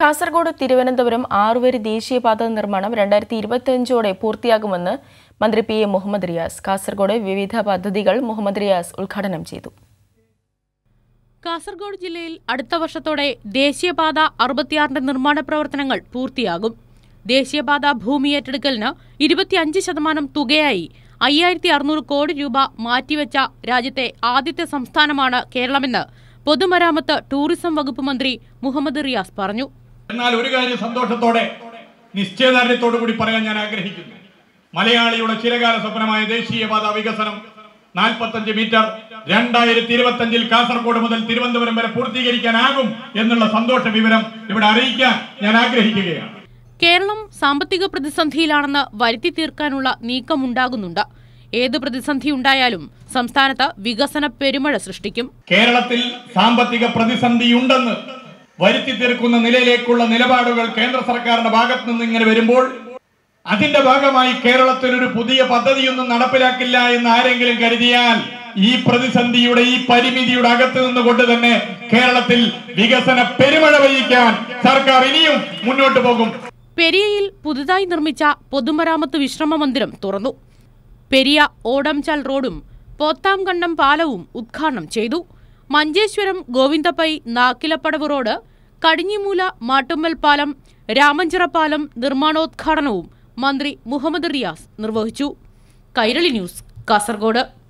Kasaragod Thiruvananthapuram Aruveri ദേശീയപാത നിർമ്മാണം 2025ഓടെ പൂർത്തിയാകുമെന്ന് മന്ത്രി P.A. മുഹമ്മദ് റിയാസ്. കാസർഗോഡ് വിവിധ പദ്ധതികൾ മുഹമ്മദ് റിയാസ് ഉദ്ഘാടനം ചെയ്തു. കാസർഗോഡ് ജില്ലയിൽ അടുത്ത വർഷത്തോടെ ദേശീയപാത 66ന്റെ നിർമ്മാണ പ്രവർത്തനങ്ങൾ പൂർത്തിയാകും. ദേശീയപാത ഭൂമി ഏറ്റെടുക്കലിന് 25% തുകയായി 5600 കോടി രൂപ മാറ്റിവെച്ച രാജ്യത്തെ ആദ്യത്തെ സംസ്ഥാനമാണ് കേരളമെന്ന് പൊതുമരാമത്ത് ടൂറിസം വകുപ്പ് മന്ത്രി മുഹമ്മദ് റിയാസ് പറഞ്ഞു. എന്നാൽ ഒരു കാര്യം സന്തോഷത്തോടെ നിശ്ചയദാർഢ്യത്തോടു കൂടി പറയാൻ ഞാൻ ആഗ്രഹിക്കുന്നു. മലയാളിയുടെ ചിരകാല സ്വപ്നമായ ദേശീയപാത വികസനം 45 മീറ്റർ 2025 കാസർഗോഡ് മുതൽ തിരുവനന്തപുരം വരെ പൂർത്തീകരിക്കാനാകും എന്നുള്ള സന്തോഷ വിവരം ഇവിടെ അറിയിക്കാൻ ഞാൻ ആഗ്രഹിക്കുകയാണ്. കേരളം സാമ്പത്തിക പ്രതിസന്ധിയിലാണെന്ന് വരുത്തി തീർക്കാനുള്ള നീക്കമുണ്ടാകുന്നുണ്ട്. ഏത് പ്രതിസന്ധി ഉണ്ടായാലും സംസ്ഥാനത്ത് വികസന പെരുമഴ സൃഷ്ടിക്കും. കേരളത്തിൽ സാമ്പത്തിക പ്രതിസന്ധിയുണ്ടെന്ന് വരുത്തി തീർക്കുന്ന നിലയിലേക്കുള്ള നിലപാടുകൾ കേന്ദ്ര സർക്കാരിന്റെ ഭാഗത്ത് നിന്ന് ഇങ്ങനെ വരുമ്പോൾ അതിന്റെ ഭാഗമായി കേരളത്തിൽ ഒരു പുതിയ പദ്ധതിയൊന്നും നടപ്പിലാക്കില്ല എന്ന് ആരെങ്കിലും കരുതിയാൽ ഈ പ്രതിസന്ധിയുടെ ഈ പരിമിതിയുടെ അകത്ത് നിന്നുകൊണ്ട് തന്നെ കേരളത്തിൽ വികസന പെരുമഴ പെയ്യിക്കാൻ സർക്കാർ ഇനിയും മുന്നോട്ട് പോകും. പെരിയയിൽ പുതുതായി നിർമ്മിച്ച പൊതുമരാമത്ത് വിശ്രമ മന്ദിരം തുറന്നു. പെരിയ ഓടംചാൽ റോഡും പോത്താംകണ്ടം പാലവും ഉദ്ഘാടനം ചെയ്തു. മഞ്ചേശ്വരം ഗോവിന്ദപ്പൈ നാക്കിലപ്പടവ് റോഡ്, കടിഞ്ഞിമൂല മാട്ടുമ്മൽ പാലം, രാമഞ്ചിറ പാലം നിർമ്മാണോദ്ഘാടനവും മന്ത്രി മുഹമ്മദ് റിയാസ് നിർവഹിച്ചു. കൈരളി ന്യൂസ്, കാസർഗോഡ്.